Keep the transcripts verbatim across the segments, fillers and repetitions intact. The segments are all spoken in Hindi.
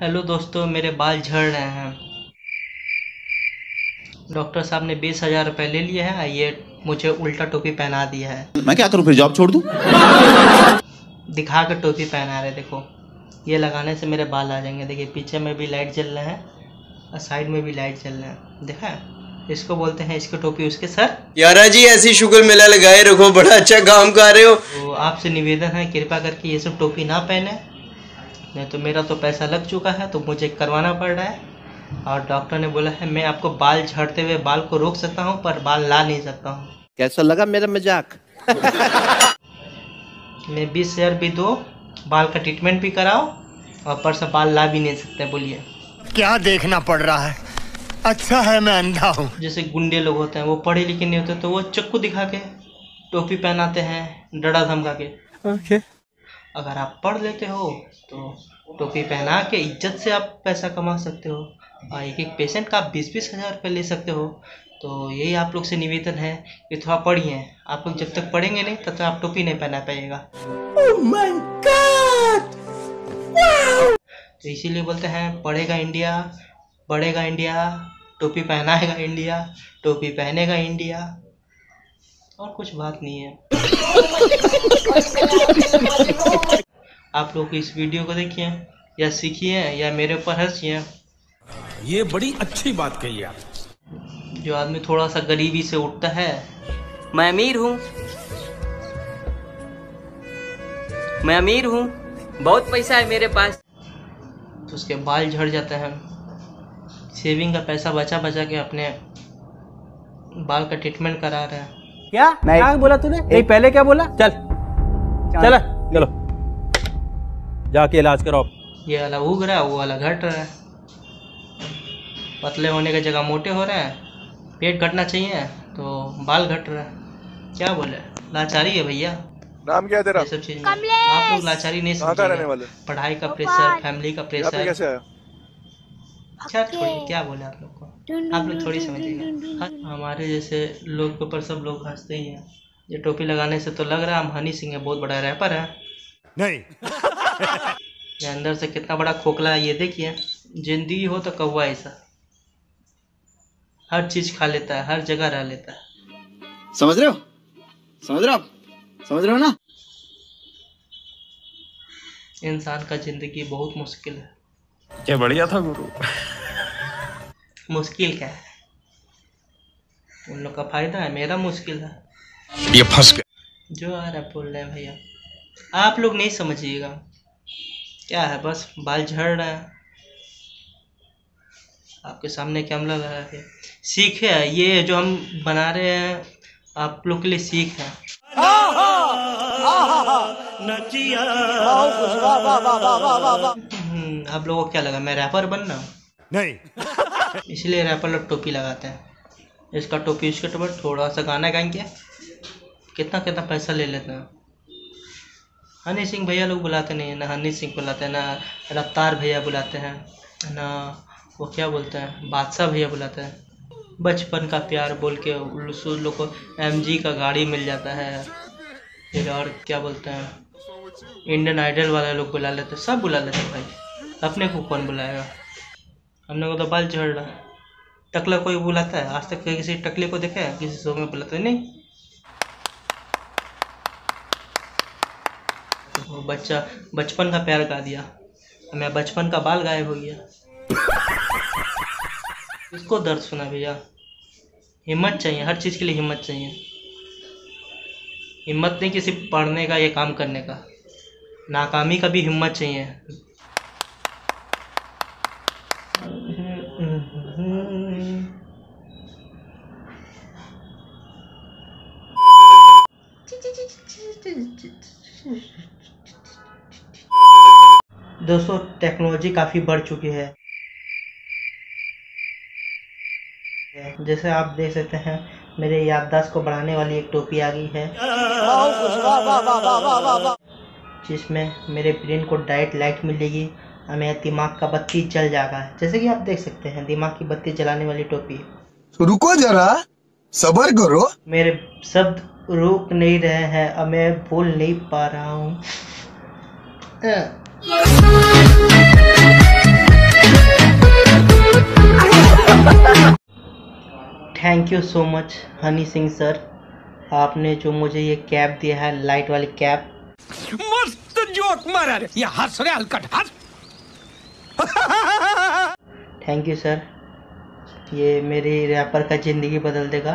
हेलो दोस्तों, मेरे बाल झड़ रहे हैं। डॉक्टर साहब ने बीस हजार रुपये ले लिए हैं, ये मुझे उल्टा टोपी पहना दिया है। मैं क्या करूं, फिर जॉब छोड़ दूं? दिखा कर टोपी पहना रहे, देखो ये लगाने से मेरे बाल आ जाएंगे। देखिए पीछे में भी लाइट जल रहे हैं और साइड में भी लाइट जल रहे हैं, देखा है? इसको बोलते हैं, इसकी टोपी उसके सर। यारा जी ऐसी शुक्र मेला लगाए रखो, बड़ा अच्छा काम कर रहे हो। तो आपसे निवेदन है, कृपा करके ये सब टोपी ना पहने, नहीं तो मेरा तो पैसा लग चुका है, तो मुझे करवाना पड़ रहा है। और डॉक्टर ने बोला है मैं आपको बाल झड़ते हुए बाल को रोक सकता हूँ पर बाल ला नहीं सकता हूँ। कैसा लगा मेरा मजाक? मैं बीस हजार भी दो, बाल का ट्रीटमेंट भी कराओ और पर से बाल ला भी नहीं सकते। बोलिए क्या देखना पड़ रहा है? अच्छा है मैं अंधा हूँ। जैसे गुंडे लोग होते हैं, वो पढ़े लिखे नहीं होते तो वो चक्कू दिखा के टोपी पहनाते हैं, डरा धमका के। ओके। अगर आप पढ़ लेते हो तो टोपी पहना के इज्जत से आप पैसा कमा सकते हो और एक एक पेशेंट का आप बीस बीस हजार रुपये ले सकते हो। तो यही आप लोग से निवेदन है कि थोड़ा पढ़िए। आप लोग जब तक पढ़ेंगे नहीं तब तक आप टोपी नहीं पहना पाइएगा। Oh my God! Wow! तो इसीलिए बोलते हैं पढ़ेगा इंडिया, बढ़ेगा इंडिया, टोपी पहनाएगा इंडिया, टोपी पहनेगा इंडिया। और कुछ बात नहीं है। आप लोग इस वीडियो को देखिए या सीखिए या मेरे ऊपर हंसिए। ये बड़ी अच्छी बात कही आप। जो आदमी थोड़ा सा गरीबी से उठता है, मैं अमीर हूँ, मैं अमीर हूँ, बहुत पैसा है मेरे पास, तो उसके बाल झड़ जाते हैं। सेविंग का पैसा बचा बचा के अपने बाल का ट्रीटमेंट करा रहे हैं। क्या क्या बोला तूने? नहीं पहले क्या बोला? चल चल चलो जाके इलाज कराओ। ये वाला उग रहा है, वो वाला घट रहा है। पतले होने की जगह मोटे हो रहे हैं। पेट घटना चाहिए तो बाल घट रहा है। क्या बोले, लाचारी है भैया। नाम क्या है तेरा? ये सब चीज आप लोग लाचारी नहीं समझिएगा। पढ़ाई का प्रेशर, फैमिली का प्रेशर। कैसे आया? अच्छा थोड़ी क्या बोले आप लोग को, आप लोग थोड़ी समझिएगा। हमारे जैसे लोग के ऊपर सब लोग हंसते ही हैं। ये टोपी लगाने से तो लग रहा है हम हनी सिंह है, बहुत बड़ा रैपर है। नहीं ये अंदर से कितना बड़ा खोखला है ये देखिए। जिंदगी हो तो कौवा ऐसा, हर चीज खा लेता है, हर जगह रह लेता है। समझ रहे हो? समझ रहे हो आप? समझ रहे हो ना? इंसान का जिंदगी बहुत मुश्किल है। क्या बढ़िया था गुरु। मुश्किल क्या है, उन लोग का फायदा है, मेरा मुश्किल है। ये फंस गया। जो आ रहा है बोल रहे हैं भैया, आप लोग नहीं समझिएगा। क्या है, बस बाल झड़ रहा है, आपके सामने कैमरा लगा के सीख है। ये जो हम बना रहे हैं आप लोग के लिए सीख है। आप लोगों को क्या लगा मैं रैपर बनना? नहीं इसलिए रैपर लोग टोपी लगाते हैं। इसका टोपी उसके टोपी थोड़ा सा गाना गाएंगे, कितना कितना पैसा ले लेते हैं। हनी सिंह भैया लोग बुलाते नहीं है ना, हनी सिंह बुलाते हैं ना, रफ्तार भैया बुलाते हैं ना, वो क्या बोलते हैं बादशाह भैया बुलाते हैं। बचपन का प्यार बोल के उस लोग को एमजी का गाड़ी मिल जाता है। फिर और क्या बोलते हैं इंडियन आइडल वाले लोग बुला लेते, सब बुला लेते भाई। अपने को कौन बुलाएगा? हमने को तो बाल झड़ रहा है। टकला कोई बुलाता है? आज तक किसी टकले को देखा है किसी शो में बुलाते नहीं। वो बच्चा बचपन का प्यार गा दिया, मैं बचपन का बाल गायब हो गया। इसको दर्द सुना भैया। हिम्मत चाहिए, हर चीज़ के लिए हिम्मत चाहिए। हिम्मत नहीं किसी पढ़ने का या काम करने का, नाकामी का भी हिम्मत चाहिए। दोस्तों टेक्नोलॉजी काफ़ी बढ़ चुकी है। जैसे आप देख सकते हैं मेरे याददाश्त को बढ़ाने वाली एक टोपी आ गई है, जिसमें मेरे ब्रेन को डायरेक्ट लाइट मिलेगी और मेरा दिमाग का बत्ती जल जाएगा। जैसे कि आप देख सकते हैं दिमाग की बत्ती जलाने वाली टोपी। रुको जरा, सब्र करो। मेरे शब्द रुक नहीं रहे हैं और मैं बोल नहीं पा रहा हूँ। Thank you so much Honey Singh sir, आपने जो मुझे ये कैप दिया है, लाइट वाली कैप। मस्त जोक मारा रे, ये हंस रे हलकट हंस। थैंक यू सर, ये मेरी रैपर का जिंदगी बदल देगा।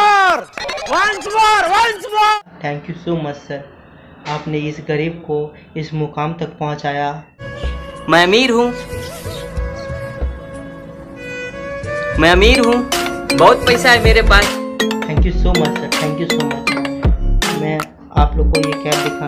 Thank you so much sir, आपने इस गरीब को इस मुकाम तक पहुंचाया। मैं अमीर हूँ, मैं अमीर हूँ, बहुत पैसा है मेरे पास। Thank you so much sir, thank you so much. मैं आप लोग को ये कैप दिखा